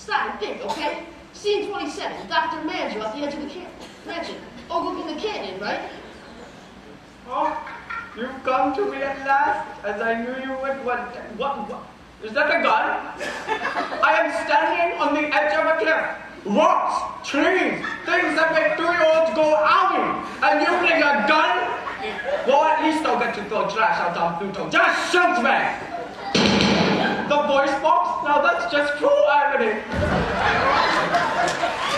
Stine, think, okay? Scene 27, Dr. Mandril at the edge of the mansion. Overlooking the canyon, right? Oh, you've come to me at last, as I knew you would. What? Is that a gun? I am standing on the edge of a cliff. Rocks, trees, things that make 3-year-olds go outing. And you bring a gun? Well, at least I'll get to throw trash out on Pluto. Just shoot me! The voice box? Now that's just cruel irony.